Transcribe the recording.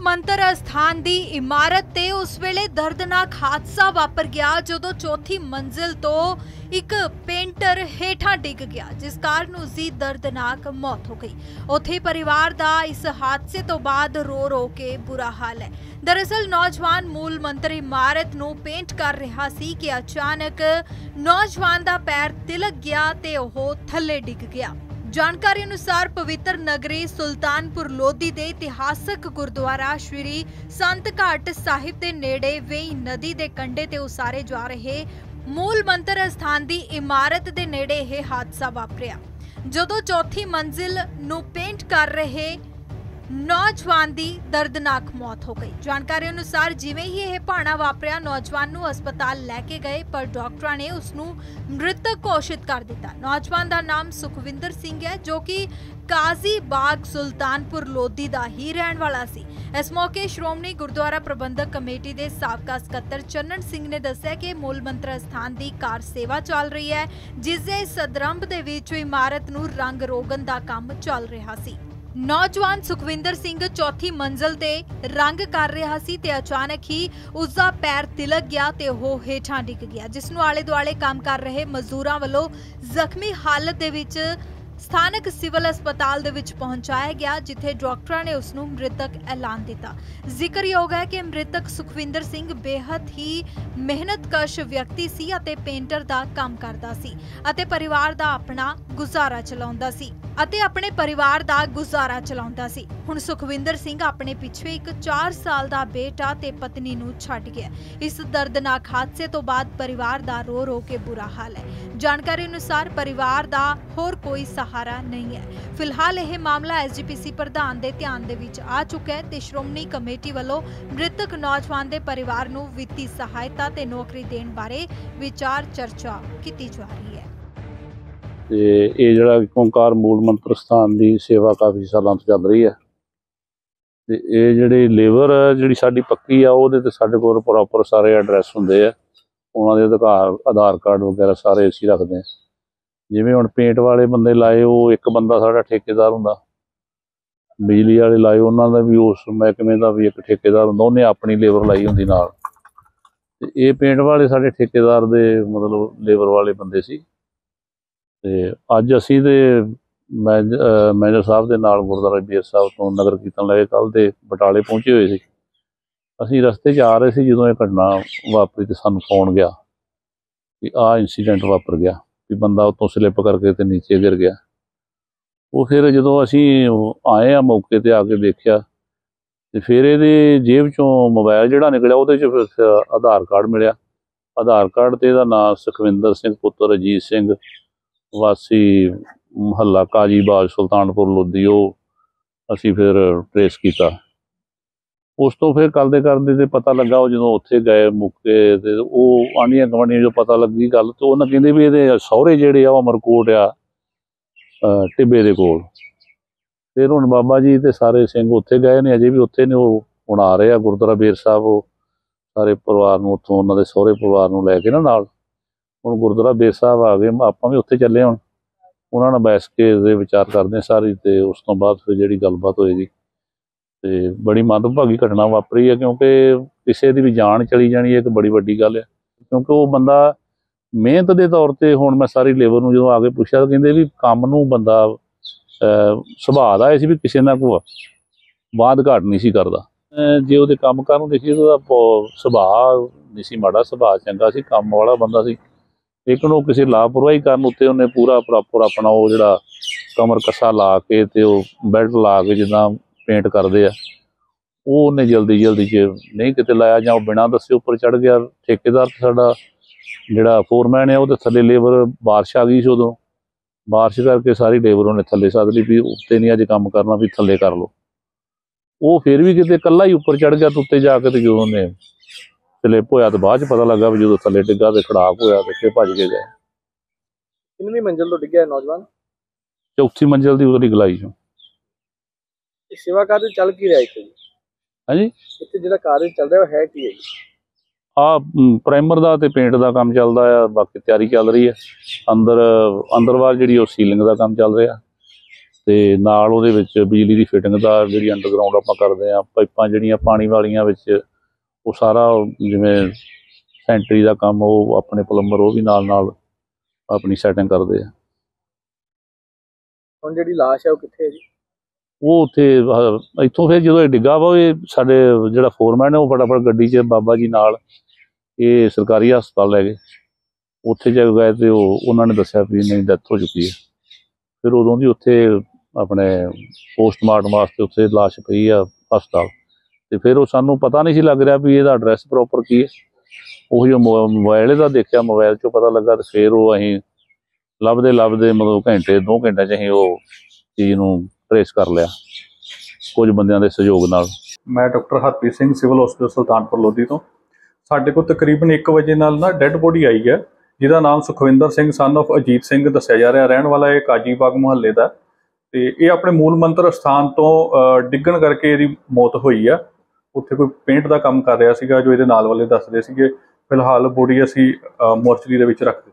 ਮੰਤਰ ਅਸਥਾਨ ਦੀ ਇਮਾਰਤ ਤੇ ਉਸ ਵੇਲੇ ਦਰਦਨਾਕ ਹਾਦਸਾ ਵਾਪਰ ਗਿਆ ਜਦੋਂ ਚੌਥੀ ਮੰਜ਼ਿਲ ਤੋਂ ਇੱਕ ਪੇਂਟਰ ਹੇਠਾਂ ਡਿੱਗ ਗਿਆ, ਜਿਸ ਕਾਰਨ ਉਸ ਦੀ ਦਰਦਨਾਕ ਮੌਤ ਹੋ ਗਈ। ਉੱਥੇ ਪਰਿਵਾਰ ਦਾ ਇਸ ਹਾਦਸੇ ਤੋਂ ਬਾਅਦ ਰੋ ਰੋ ਕੇ ਬੁਰਾ ਹਾਲ ਹੈ। ਦਰਅਸਲ ਨੌਜਵਾਨ ਮੂਲ ਮੰਤਰ ਇਮਾਰਤ ਨੂੰ ਪੇਂਟ ਕਰ ਰਿਹਾ ਸੀ ਕਿ ਅਚਾਨਕ ਨੌਜਵਾਨ ਦਾ ਪੈਰ ਤਿਲਕ ਗਿਆ ਤੇ ਉਹ ਥੱਲੇ ਡਿੱਗ ਗਿਆ। ਜਾਣਕਾਰੀ ਅਨੁਸਾਰ ਪਵਿੱਤਰ ਨਗਰੀ ਸੁਲਤਾਨਪੁਰ ਲੋਧੀ ਦੇ ਇਤਿਹਾਸਕ ਗੁਰਦੁਆਰਾ ਸ਼੍ਰੀ ਸੰਤ ਘਾਟ ਸਾਹਿਬ ਦੇ ਨੇੜੇ ਵੇਈ ਨਦੀ ਦੇ ਕੰਢੇ ਤੇ ਉਸਾਰੇ ਜਾ ਰਹੇ ਮੂਲ ਮੰਤਰ ਅਸਥਾਨ ਦੀ ਇਮਾਰਤ ਦੇ ਨੇੜੇ ਇਹ ਹਾਦਸਾ ਵਾਪਰਿਆ, ਜਦੋਂ ਚੌਥੀ ਮੰਜ਼ਿਲ ਨੂੰ ਪੇਂਟ ਕਰ ਰਹੇ ਨੌਜਵਾਨ ਦੀ ਦਰਦਨਾਕ ਮੌਤ ਹੋ ਗਈ। ਜਾਣਕਾਰੀ ਅਨੁਸਾਰ ਜਿਵੇਂ ਹੀ ਇਹ ਭਾਣਾ ਵਾਪਰਿਆ, ਨੌਜਵਾਨ ਨੂੰ ਹਸਪਤਾਲ ਲੈ ਕੇ ਗਏ, ਪਰ ਡਾਕਟਰਾਂ ਨੇ ਉਸ ਨੂੰ ਮ੍ਰਿਤਕ ਘੋਸ਼ਿਤ ਕਰ ਦਿੱਤਾ। ਨੌਜਵਾਨ ਦਾ ਨਾਮ ਸੁਖਵਿੰਦਰ ਸਿੰਘ ਹੈ, ਜੋ ਕਿ ਕਾਜ਼ੀ ਬਾਗ ਸੁਲਤਾਨਪੁਰ ਲੋਧੀ ਦਾ ਹੀ ਰਹਿਣ ਵਾਲਾ ਸੀ। ਇਸ ਮੌਕੇ ਸ਼੍ਰੋਮਣੀ ਗੁਰਦੁਆਰਾ ਪ੍ਰਬੰਧਕ ਕਮੇਟੀ ਦੇ ਸਾਬਕਾ ਸਕੱਤਰ ਚੰਨਣ ਸਿੰਘ ਨੇ ਦੱਸਿਆ ਕਿ ਮੂਲ ਮੰਤਰ ਅਸਥਾਨ ਦੀ ਕਾਰ ਸੇਵਾ ਚੱਲ ਰਹੀ ਹੈ, ਜਿਸ ਦੇ ਸਦਰੰਭ ਦੇ ਵਿੱਚ ਇਮਾਰਤ ਨੂੰ ਰੰਗ ਰੋਗਨ ਦਾ ਕੰਮ ਚੱਲ ਰਿਹਾ ਸੀ। ਨੌਜਵਾਨ ਸੁਖਵਿੰਦਰ ਸਿੰਘ ਚੌਥੀ ਮੰਜ਼ਲ ਤੇ ਰੰਗ ਕਰ ਰਿਹਾ ਸੀ ਤੇ ਅਚਾਨਕ ਹੀ ਉਸ ਦਾ ਪੈਰ ਤਿਲਕ ਗਿਆ ਤੇ ਉਹ ਹੇਠਾਂ ਡਿੱਗ ਗਿਆ, ਜਿਸ ਨੂੰ ਆਲੇ ਦੁਆਲੇ ਕੰਮ ਕਰ ਰਹੇ ਮਜ਼ਦੂਰਾਂ ਵੱਲੋਂ ਜ਼ਖਮੀ ਹਾਲਤ ਦੇ ਵਿੱਚ ਸਥਾਨਕ ਸਿਵਲ ਹਸਪਤਾਲ ਦੇ ਵਿੱਚ ਪਹੁੰਚਾਇਆ ਗਿਆ, ਜਿੱਥੇ ਡਾਕਟਰਾਂ ਨੇ ਉਸ ਨੂੰ ਮ੍ਰਿਤਕ ਐਲਾਨ ਦਿੱਤਾ। ਜ਼ਿਕਰਯੋਗ ਹੈ ਕਿ ਮ੍ਰਿਤਕ ਸੁਖਵਿੰਦਰ ਸਿੰਘ ਬੇहद ਹੀ ਮਿਹਨਤਕਸ਼ ਵਿਅਕਤੀ ਸੀ ਅਤੇ ਪੇਂਟਰ ਦਾ ਕੰਮ ਕਰਦਾ ਸੀ ਅਤੇ ਪਰਿਵਾਰ ਦਾ ਆਪਣਾ ਗੁਜ਼ਾਰਾ ਚਲਾਉਂਦਾ ਸੀ। ਹੁਣ ਸੁਖਵਿੰਦਰ ਸਿੰਘ ਆਪਣੇ ਪਿੱਛੇ ਇੱਕ 4 ਸਾਲ ਦਾ ਬੇਟਾ ਤੇ ਪਤਨੀ ਨੂੰ ਛੱਡ ਗਿਆ। ਇਸ ਦਰਦਨਾਕ ਹਾਦਸੇ ਤੋਂ ਬਾਅਦ ਪਰਿਵਾਰ ਦਾ ਰੋ ਰੋ ਕੇ ਬੁਰਾ ਹਾਲ ਹੈ। ਜਾਣਕਾਰੀ ਅਨੁਸਾਰ ਪਰਿਵਾਰ ਦਾ ਹੋਰ ਕੋਈ ਸਹਾਰਾ ਨਹੀਂ ਹੈ। ਫਿਲਹਾਲ ਇਹ ਮਾਮਲਾ ਐਸਜੀਪੀਸੀ ਪ੍ਰਧਾਨ ਦੇ ਧਿਆਨ ਦੇ ਵਿੱਚ ਆ ਚੁੱਕਾ ਹੈ ਤੇ ਸ਼੍ਰੋਮਣੀ ਕਮੇਟੀ ਵੱਲੋਂ ਮ੍ਰਿਤਕ ਨੌਜਵਾਨ ਦੇ ਪਰਿਵਾਰ ਨੂੰ ਵਿੱਤੀ ਸਹਾਇਤਾ ਤੇ ਨੌਕਰੀ ਦੇਣ ਬਾਰੇ ਵਿਚਾਰ ਚਰਚਾ ਕੀਤੀ ਜਾ ਰਹੀ ਹੈ। ਤੇ ਇਹ ਜਿਹੜਾ ਓਂਕਾਰ ਮੂਲ ਮੰਤਰ ਸਥਾਨ ਦੀ ਸੇਵਾ ਕਾਫੀ ਸਾਲਾਂ ਤੋਂ ਚੱਲ ਰਹੀ ਹੈ ਤੇ ਇਹ ਜਿਹੜੀ ਲੇਬਰ ਜਿਹੜੀ ਸਾਡੀ ਪੱਕੀ ਆ, ਉਹਦੇ ਤੇ ਸਾਡੇ ਕੋਲ ਪ੍ਰੋਪਰ ਸਾਰੇ ਐਡਰੈਸ ਹੁੰਦੇ ਆ, ਉਹਨਾਂ ਦੇ ਆਧਾਰ ਕਾਰਡ ਵਗੈਰਾ ਸਾਰੇ ਅਸੀਂ ਰੱਖਦੇ ਹਾਂ। ਜਿਵੇਂ ਹੁਣ ਪੇਂਟ ਵਾਲੇ ਬੰਦੇ ਲਾਏ, ਉਹ ਇੱਕ ਬੰਦਾ ਸਾਡਾ ਠੇਕੇਦਾਰ ਹੁੰਦਾ। ਬਿਜਲੀ ਵਾਲੇ ਲਾਏ, ਉਹਨਾਂ ਦਾ ਵੀ ਉਸ ਮਹਿਕਮੇ ਦਾ ਵੀ ਇੱਕ ਠੇਕੇਦਾਰ ਹੁੰਦਾ, ਉਹਨੇ ਆਪਣੀ ਲੇਬਰ ਲਾਈ ਹੁੰਦੀ ਨਾਲ। ਤੇ ਇਹ ਪੇਂਟ ਵਾਲੇ ਸਾਡੇ ਠੇਕੇਦਾਰ ਦੇ ਮਤਲਬ ਲੇਬਰ ਵਾਲੇ ਬੰਦੇ ਸੀ। ਤੇ ਅੱਜ ਅਸੀਂ ਤੇ ਮੈਨੇਜਰ ਸਾਹਿਬ ਦੇ ਨਾਲ ਗੁਰਦੁਆਰਾ ਬੀਰ ਸਾਹਿਬ ਤੋਂ ਨਗਰ ਕੀਰਤਨ ਲੈ ਕੇ ਕੱਲ੍ਹ ਦੇ ਬਟਾਲੇ ਪਹੁੰਚੇ ਹੋਏ ਸੀ। ਅਸੀਂ ਰਸਤੇ 'ਚ ਆ ਰਹੇ ਸੀ, ਜਦੋਂ ਇਹ ਘਟਨਾ ਵਾਪਰੀ ਤੇ ਸਾਨੂੰ ਫੋਨ ਗਿਆ ਕਿ ਆਹ ਇੰਸੀਡੈਂਟ ਵਾਪਰ ਗਿਆ, ਵੀ ਬੰਦਾ ਉੱਤੋਂ ਸਲਿੱਪ ਕਰਕੇ ਤੇ ਨੀਚੇ ਗਿਰ ਗਿਆ। ਉਹ ਫਿਰ ਜਦੋਂ ਅਸੀਂ ਆਏ ਆ ਮੌਕੇ ਤੇ ਆ ਕੇ ਦੇਖਿਆ ਤੇ ਫਿਰ ਇਹਦੇ ਜੇਬ 'ਚੋਂ ਮੋਬਾਈਲ ਜਿਹੜਾ ਨਿਕਲਿਆ, ਉਹਦੇ 'ਚ ਫਿਰ ਆਧਾਰ ਕਾਰਡ ਮਿਲਿਆ। ਆਧਾਰ ਕਾਰਡ ਤੇ ਇਹਦਾ ਨਾਂ ਸੁਖਵਿੰਦਰ ਸਿੰਘ ਪੁੱਤਰ ਅਜੀਤ ਸਿੰਘ ਵਾਸੀ ਮੁਹੱਲਾ ਕਾਜੀ ਬਾਗ ਸੁਲਤਾਨਪੁਰ ਲੋਧੀ, ਉਹ ਅਸੀਂ ਫਿਰ ਟਰੇਸ ਕੀਤਾ। ਉਸ ਤੋਂ ਫਿਰ ਕਰਦੇ ਤੇ ਪਤਾ ਲੱਗਾ, ਉਹ ਜਦੋਂ ਉੱਥੇ ਗਏ ਮੌਕੇ ਤੇ ਉਹ ਆਂਢੀਆਂ ਗੁਆਂਢੀਆਂ ਜੋ ਪਤਾ ਲੱਗੀ ਗੱਲ, ਤੇ ਉਹਨਾਂ ਕਹਿੰਦੇ ਵੀ ਇਹਦੇ ਸਹੁਰੇ ਜਿਹੜੇ ਆ ਉਹ ਅਮਰਕੋਟ ਆ ਟਿੱਬੇ ਦੇ ਕੋਲ। ਫਿਰ ਹੁਣ ਬਾਬਾ ਜੀ ਤੇ ਸਾਰੇ ਸਿੰਘ ਉੱਥੇ ਗਏ ਨੇ, ਅਜੇ ਵੀ ਉੱਥੇ ਨੇ। ਉਹ ਹੁਣ ਆ ਰਹੇ ਆ ਗੁਰਦੁਆਰਾ ਬੇਰ ਸਾਹਿਬ, ਉਹ ਸਾਰੇ ਪਰਿਵਾਰ ਨੂੰ ਉੱਥੋਂ ਉਹਨਾਂ ਦੇ ਸਹੁਰੇ ਪਰਿਵਾਰ ਨੂੰ ਲੈ ਕੇ ਨਾਲ ਹੁਣ ਗੁਰਦੁਆਰਾ ਬੇਰ ਸਾਹਿਬ ਆ ਗਏ। ਆਪਾਂ ਵੀ ਉੱਥੇ ਚੱਲੇ, ਹੁਣ ਉਹਨਾਂ ਨਾਲ ਬੈਠ ਕੇ ਇਹਦੇ ਵਿਚਾਰ ਕਰਦੇ ਸਾਰੀ, ਤੇ ਉਸ ਤੋਂ ਬਾਅਦ ਫਿਰ ਜਿਹੜੀ ਗੱਲਬਾਤ ਹੋਏਗੀ। ਤੇ ਬੜੀ ਮੰਦਭਾਗੀ ਘਟਨਾ ਵਾਪਰੀ ਹੈ, ਕਿਉਂਕਿ ਕਿਸੇ ਦੀ ਵੀ ਜਾਨ ਚਲੀ ਜਾਣੀ ਇੱਕ ਬੜੀ ਵੱਡੀ ਗੱਲ ਹੈ। ਕਿਉਂਕਿ ਉਹ ਬੰਦਾ ਮਿਹਨਤ ਦੇ ਤੌਰ ਤੇ, ਹੁਣ ਮੈਂ ਸਾਰੀ ਲੇਬਰ ਨੂੰ ਜਦੋਂ ਆ ਕੇ ਪੁੱਛਿਆ ਤਾਂ ਕਹਿੰਦੇ ਵੀ ਕੰਮ ਨੂੰ ਬੰਦਾ ਸੁਭਾਅ ਦਾ ਇਹ ਸੀ ਵੀ ਕਿਸੇ ਨਾਲ ਕੋਈ ਬਾਤ ਘਾਟ ਨਹੀਂ ਸੀ ਕਰਦਾ। ਜੇ ਉਹਦੇ ਕੰਮ ਕਾਰ ਨੂੰ ਦੇਖੀਏ ਤਾਂ ਉਹਦਾ ਸੁਭਾਅ ਨਹੀਂ ਸੀ ਮਾੜਾ, ਸੁਭਾਅ ਚੰਗਾ ਸੀ, ਕੰਮ ਵਾਲਾ ਬੰਦਾ ਸੀ। ਲੇਕਿਨ ਉਹ ਕਿਸੇ ਲਾਪਰਵਾਹੀ ਕਰਨ ਉੱਤੇ ਉਹਨੇ ਪੂਰਾ ਪ੍ਰੋਪਰ ਆਪਣਾ ਉਹ ਜਿਹੜਾ ਕਮਰ ਕੱਸਾ ਲਾ ਕੇ ਤੇ ਉਹ ਬੈਲਟ ਲਾ ਕੇ ਜਿੱਦਾਂ ਪੇਂਟ ਕਰਦੇ ਆ, ਉਹ ਉਹਨੇ ਜਲਦੀ 'ਚ ਨਹੀਂ ਕਿਤੇ ਲਾਇਆ, ਜਾਂ ਉਹ ਬਿਨਾਂ ਦੱਸੇ ਉੱਪਰ ਚੜ੍ਹ ਗਿਆ। ਠੇਕੇਦਾਰ ਸਾਡਾ ਜਿਹੜਾ ਫੋਰਮੈਨ ਹੈ, ਉਹਦੇ ਥੱਲੇ ਲੇਬਰ ਬਾਰਿਸ਼ ਆ ਗਈ ਸੀ, ਉਦੋਂ ਬਾਰਿਸ਼ ਕਰਕੇ ਸਾਰੀ ਲੇਬਰ ਉਹਨੇ ਥੱਲੇ ਸੱਦ ਲਈ ਵੀ ਉੱਤੇ ਨਹੀਂ ਅੱਜ ਕੰਮ ਕਰਨਾ, ਵੀ ਥੱਲੇ ਕਰ ਲਓ। ਉਹ ਫਿਰ ਵੀ ਕਿਤੇ ਇਕੱਲਾ ਹੀ ਉੱਪਰ ਚੜ੍ਹ ਗਿਆ ਤੇ ਉੱਤੇ ਜਾ ਕੇ ਤੇ ਜਦੋਂ ਉਹਨੇ ਸਲਿੱਪ ਹੋਇਆ ਤੇ ਬਾਅਦ 'ਚ ਪਤਾ ਲੱਗਾ ਵੀ ਜਦੋਂ ਥੱਲੇ ਡਿੱਗਾ ਤੇ ਖੜਾਕ ਹੋਇਆ ਤੇ ਫਿਰ ਭੱਜ ਕੇ ਗਏ। ਕਿੰਨੀ ਮੰਜ਼ਿਲ ਤੋਂ ਡਿੱਗਿਆ ਨੌਜਵਾਨ? ਚੌਥੀ ਮੰਜ਼ਿਲ ਦੀ ਉਹਦੀ ਗਲਾਈ ਚੋਂ। ਸੇਵਾ ਕਾਰਜ ਚੱਲ ਕੀ ਰਿਹਾ ਇੱਥੇ? ਹਾਂਜੀ, ਇੱਥੇ ਜਿਹੜਾ ਕਾਰਜ ਚੱਲ ਰਿਹਾ ਉਹ ਹੈ ਕੀ ਹੈ? ਪ੍ਰਾਈਮਰ ਦਾ ਤੇ ਪੇਂਟ ਦਾ ਕੰਮ ਚੱਲਦਾ ਆ, ਬਾਕੀ ਤਿਆਰੀ ਚੱਲ ਰਹੀ ਹੈ। ਅੰਦਰਵਾਰ ਜਿਹੜੀ ਉਹ ਸੀਲਿੰਗ ਦਾ ਕੰਮ ਚੱਲ ਰਿਹਾ। ਤੇ ਨਾਲ ਉਹਦੇ ਵਿੱਚ ਬਿਜਲੀ ਦੀ ਫਿਟਿੰਗ ਦਾ ਜਿਹੜੀ ਅੰਡਰਗਰਾਊਂਡ ਆਪਾਂ ਕਰਦੇ ਹਾਂ, ਪਾਈਪਾਂ ਜਿਹੜੀਆਂ ਪਾਣੀ ਵਾਲੀਆਂ ਵਿੱਚ ਉਹ ਸਾਰਾ ਜਿਵੇਂ ਸੈਂਟਰੀ ਦਾ ਕੰਮ ਉਹ ਆਪਣੇ ਪਲੰਬਰ ਉਹ ਵੀ ਨਾਲ ਆਪਣੀ ਸੈਟਿੰਗ ਕਰਦੇ ਆ। ਹੁਣ ਜਿਹੜੀ ਲਾਸ਼ ਹੈ ਉਹ ਕਿੱਥੇ ਹੈ ਜੀ? ਉਹ ਉੱਥੇ ਇੱਥੋਂ ਫਿਰ ਜਦੋਂ ਇਹ ਡਿੱਗਾ ਵਾ ਇਹ ਸਾਡੇ ਜਿਹੜਾ ਫੋਰਮੈਨ ਹੈ ਉਹ ਫਟਾਫਟ ਗੱਡੀ 'ਚ ਬਾਬਾ ਜੀ ਨਾਲ ਇਹ ਸਰਕਾਰੀ ਹਸਪਤਾਲ ਲੈ ਗਏ। ਉੱਥੇ ਜਾ ਕੇ ਗਏ ਤੇ ਉਹਨਾਂ ਨੇ ਦੱਸਿਆ ਵੀ ਨਹੀਂ ਡੈਥ ਹੋ ਚੁੱਕੀ ਹੈ। ਫਿਰ ਉਦੋਂ ਦੀ ਉੱਥੇ ਆਪਣੇ ਪੋਸਟਮਾਰਟਮ ਵਾਸਤੇ ਉੱਥੇ ਲਾਸ਼ ਪਈ ਆ ਹਸਪਤਾਲ। ਤੇ ਫਿਰ ਉਹ ਸਾਨੂੰ ਪਤਾ ਨਹੀਂ ਸੀ ਲੱਗ ਰਿਹਾ ਵੀ ਇਹਦਾ ਐਡਰੈਸ ਪ੍ਰੋਪਰ ਕੀ ਹੈ। ਉਹ ਜੋ ਮੋਬਾਈਲ ਇਹਦਾ ਦੇਖਿਆ, ਮੋਬਾਈਲ 'ਚੋਂ ਪਤਾ ਲੱਗਾ ਤੇ ਫਿਰ ਉਹ ਅਸੀਂ ਲੱਭਦੇ ਮਤਲਬ ਘੰਟੇ 2 ਘੰਟਿਆਂ 'ਚ ਅਸੀਂ ਉਹ ਚੀਜ਼ ਨੂੰ ਟਰੇਸ ਕਰ ਲਿਆ ਕੁਝ ਬੰਦਿਆਂ ਦੇ ਸਹਿਯੋਗ ਨਾਲ। ਮੈਂ ਡਾਕਟਰ ਹਰਪ੍ਰੀਤ ਸਿੰਘ ਸਿਵਲ ਹਸਪਤਾਲ ਸੁਲਤਾਨਪੁਰ ਲੋਧੀ ਤੋਂ। ਸਾਡੇ ਕੋਲ ਤਕਰੀਬਨ 1 ਵਜੇ ਨਾਲ ਨਾ ਡੈੱਡ ਬੋਡੀ ਆਈ ਹੈ, ਜਿਹਦਾ ਨਾਮ ਸੁਖਵਿੰਦਰ ਸਿੰਘ ਸਨ ਆਫ ਅਜੀਤ ਸਿੰਘ ਦੱਸਿਆ ਜਾ ਰਿਹਾ। ਰਹਿਣ ਵਾਲਾ ਇਹ ਕਾਜੀ ਬਾਗ ਮੁਹੱਲੇ ਦਾ ਤੇ ਇਹ ਆਪਣੇ ਮੂਲ ਮੰਤਰ ਸਥਾਨ ਤੋਂ ਡਿੱਗਣ ਕਰਕੇ ਇਹਦੀ ਮੌਤ ਹੋਈ ਆ। ਉੱਥੇ ਕੋਈ ਪੇਂਟ ਦਾ ਕੰਮ ਕਰ ਰਿਹਾ ਸੀਗਾ, ਜੋ ਇਹਦੇ ਨਾਲ ਵਾਲੇ ਦੱਸਦੇ ਸੀਗੇ। ਫਿਲਹਾਲ ਬੋਡੀ ਅਸੀਂ ਮੋਰਚਰੀ ਦੇ ਵਿੱਚ ਰੱਖ ਦਿੱਤੀ।